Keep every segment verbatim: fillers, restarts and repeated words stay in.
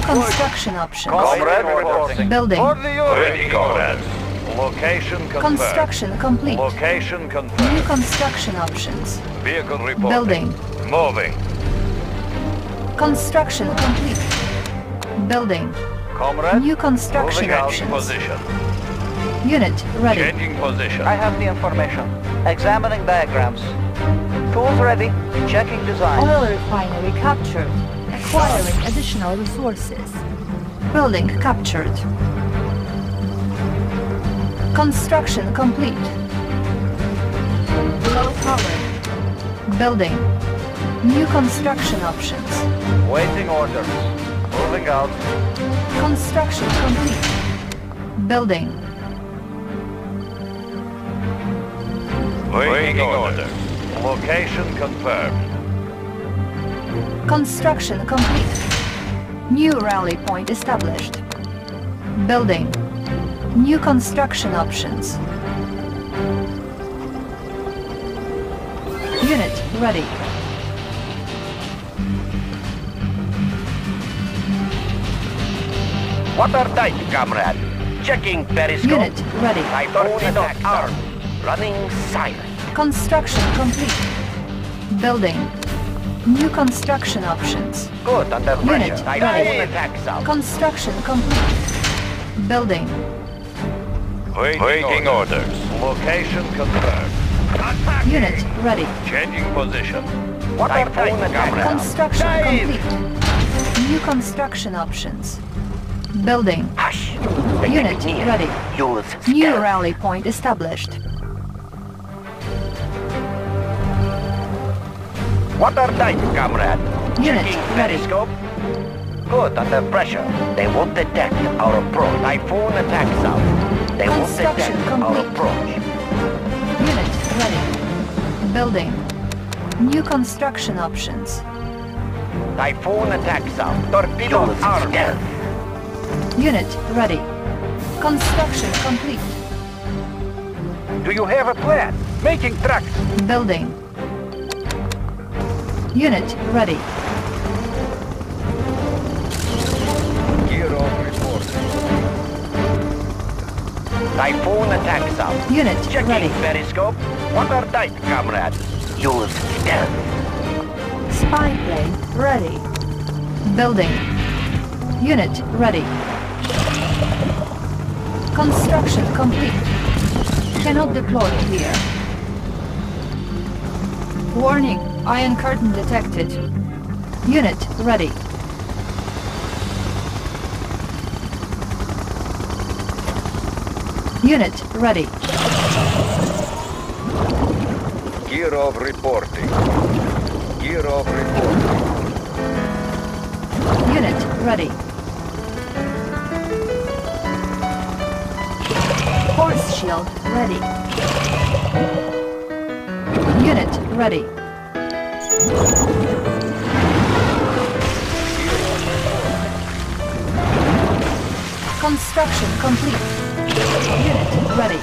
construction options. Comrade reporting. Building. Ready, comrade. Location confirmed. Construction complete. Location New confirmed. construction options. Vehicle reporting. Building. Moving. Construction complete. Building. Comrade. New construction Moving out options. position. Unit ready. Changing position. I have the information. Examining diagrams. Tools ready. Checking design. Oil refinery captured. Acquiring additional resources. Building captured. Construction complete. Low power. Building. New construction options. Waiting orders. Moving out. Construction complete. Building. Waiting orders. Location confirmed. Construction complete. New rally point established. Building. New construction options. Unit ready. Watertight, comrade. Checking periscope. Unit ready. I torpedo armed. Running silent. Construction complete. Building. New construction options. Good under pressure. Unit Typhoon ready. attack south. Construction complete. Building. Waiting, Waiting orders. orders. Location confirmed. Unit ready. Changing position. Watertight, comrade. Construction Dive. complete. New construction options. Building. Hush. Unit Near. ready. Use New stealth. rally point established. Watertight, comrade. Unit Checking ready. periscope. Good under pressure. They won't detect our approach. Typhoon attack south. They won't Construction detect our complete. approach. Unit ready. Building. New construction options. Typhoon attack south. Torpedo Use armed. stealth. Unit ready. Construction complete. Do you have a plan? Making tracks. Building. Unit ready. Gear off reporting. Typhoon attack south. Unit Checking ready. periscope. Watertight, comrade. Use stealth. Spy plane ready. Building. Unit ready. Construction complete. Cannot deploy here. Warning, iron curtain detected. Unit ready. Unit ready. Gear off reporting. Gear off reporting. Unit ready. Force shield ready. Unit ready. Construction complete. Unit ready.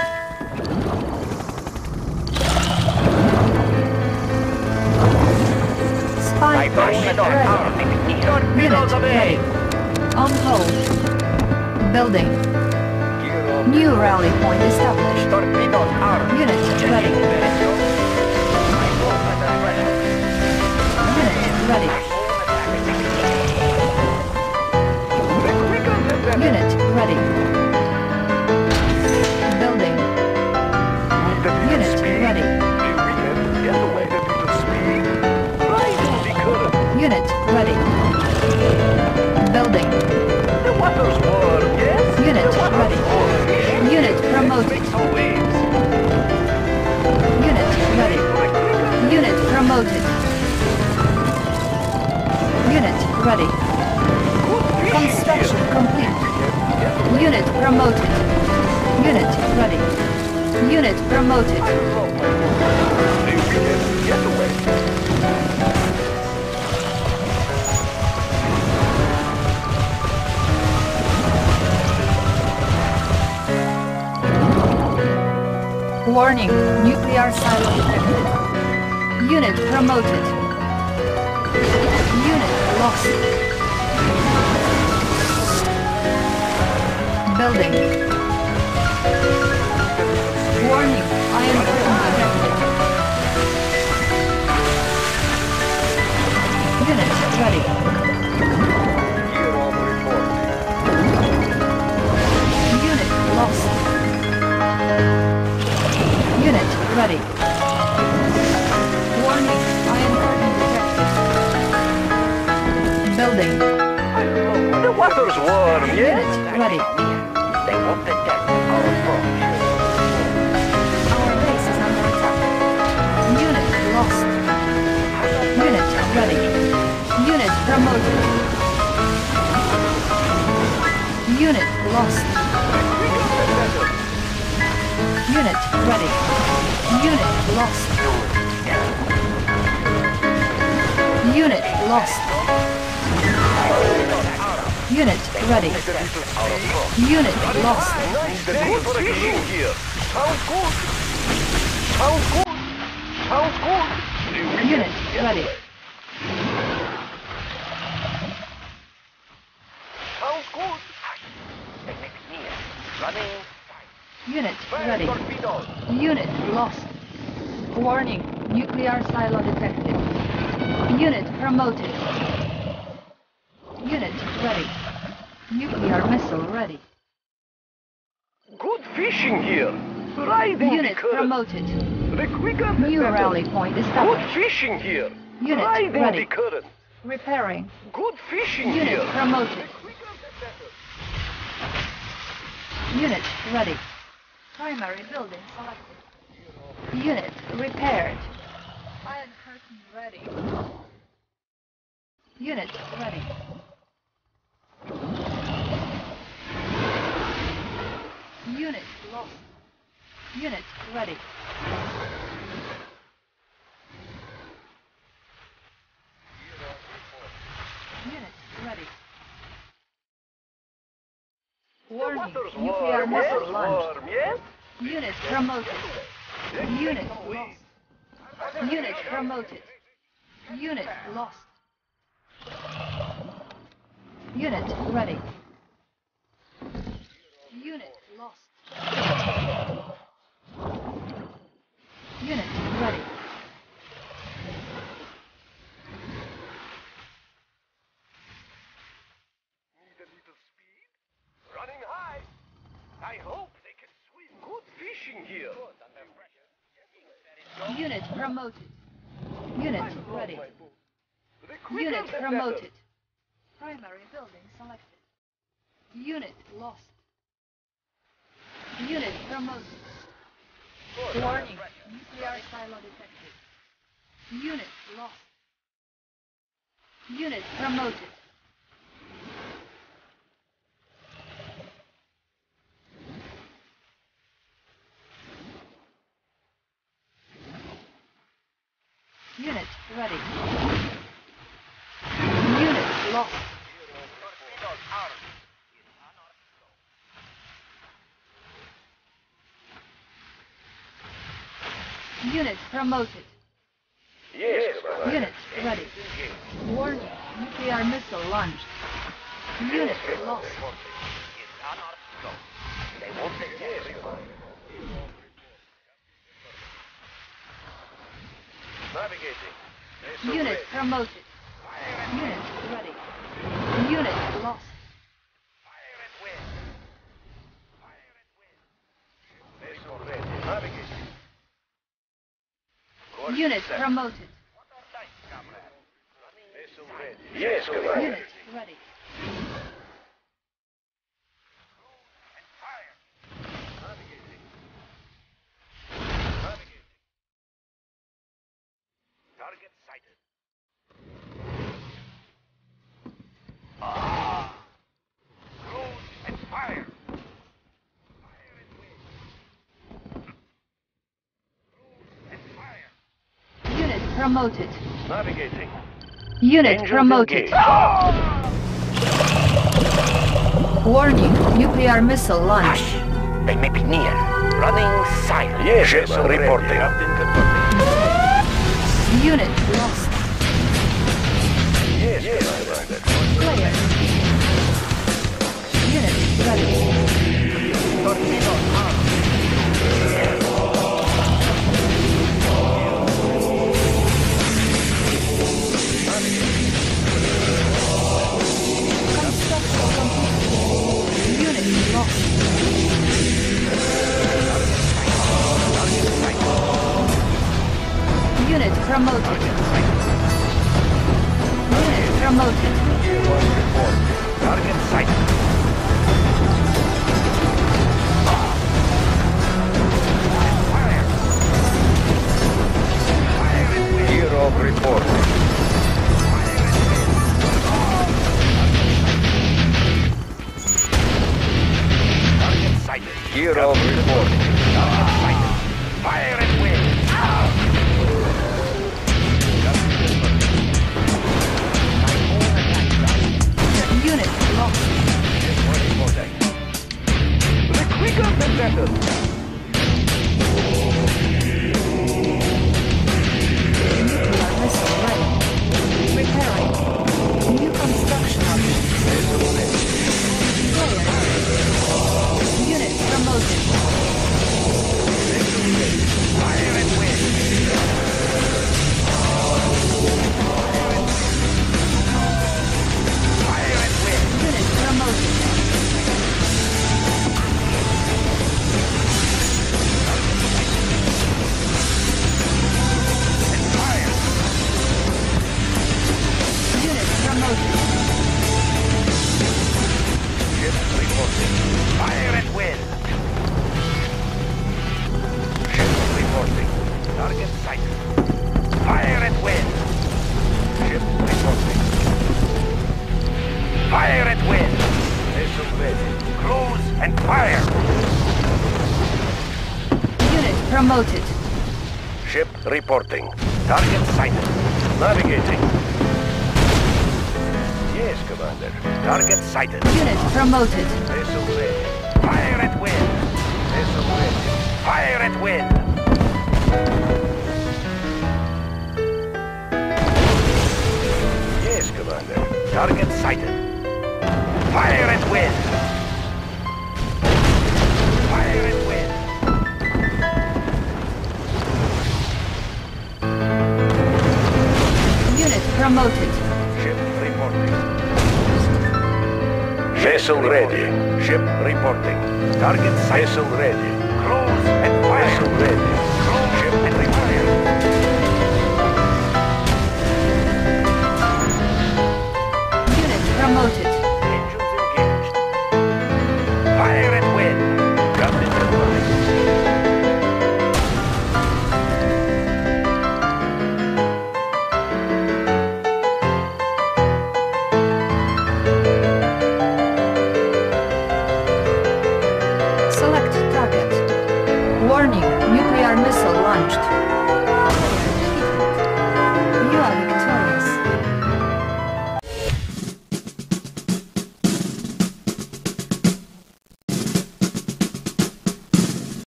Spy plane ready. Unit ready. On hold. Building. Gear off. New rally point established. Torpedoes armed. Unit ready. Periscope. Typhoon under pressure. Unit ready. Unit ready. Building. Unit ready. Unit ready. Building. Unit ready. Unit promoted. Unit ready. Unit promoted. Unit ready. Construction complete. Unit promoted. Unit ready. Unit promoted. Warning, nuclear silo detected. Unit promoted. Unit lost. Building. Warning, iron curtain detected. Unit ready. Gear off reporting. Unit lost. Unit ready. Warning, iron curtain detected. Building. The water's warm, yes? Unit ready. They won't detect our approach. Our base is under attack. Unit lost. Unit ready. Unit promoted. Unit lost. Unit ready. Unit lost. Unit lost. Unit ready. Unit lost. Good fishing here. Sounds good. Sounds good. Sounds good. Unit ready. Sounds good. They make near. Running. Unit Fire ready. torpedoes. Unit lost. Warning, nuclear silo detected. Unit promoted. Unit ready. Nuclear missile ready. Good fishing here. Riding Unit the current. promoted. The quicker the New better. rally point Good established. fishing here. Unit Riding ready. the current. Repairing. Good fishing Unit here. promoted. Quicker the better. Unit ready. Primary building selected. Unit repaired. Iron curtain ready. Unit ready. Unit lost. Unit ready. Unit ready. Warning, Water's nuclear warm. missile Yes, launched. warm. Yes? Unit promoted. Unit lost. Unit promoted. Unit lost. Unit ready. Unit lost. Unit ready. Need a little speed? Running high. I hope they can swim. Good fishing here. Unit promoted. Unit ready. The quicker Unit the better. promoted. Primary building selected. Unit lost. Unit promoted. Warning, nuclear silo detected. Unit lost. Unit promoted. Unit ready. Unit lost. Unit promoted. Yes, Commander. Unit ready. Warning, nuclear missile launched. Unit lost. They won't detect. Navigating. Unit promoted. Unit ready. Unit lost. Fire at wind. Fire at wind. Vessel ready. Navigating. Course Unit set. promoted. Vessel ready. Yes, Commander. Unit ready. Fire. Navigating. Navigating. Target sighted. Ah! Cruise and fire. Fire and wind. Cruise and fire. Unit promoted. Navigating. Unit Engines promoted. engaged. Warning, nuclear missile launched. Hush. They may be near. Running silent. Yes, Ships reporting. Captain confirming. Unit lost. Yes, yes, Commander. Player. Unit ready. Torpedoes armed. Construction complete. Unit lost. Unit promoted. Unit promoted. Tier one report. Target sighted. Fire! Fire at will. Tier of report. Fire at will. Target sighted. Tier of report. Target sighted. Fire at will. Typhoon attack site. Unit lost. The quicker the better. Nuclear missile ready. Repairing. New construction options. Player. Unit promoted. Fire and wind. Fire and wind. Unit promoted. And fire. Unit promoted. Ship reporting. Fire and wind. Ship reporting. Target sighted. Fire and wind. Ship reporting. Fire and wind. Vessel ready. Cruise and fire. Unit promoted. Ship reporting. Target sighted. Navigating. Yes, Commander. Target sighted. Unit promoted. Vessel ready. Fire at wind. Vessel ready. Fire at wind. Yes, Commander. Target sighted. Fire at wind. Fire at wind. Unit promoted. Ship reporting. Vessel ready. Ship reporting. Target vessel ready. Cruise and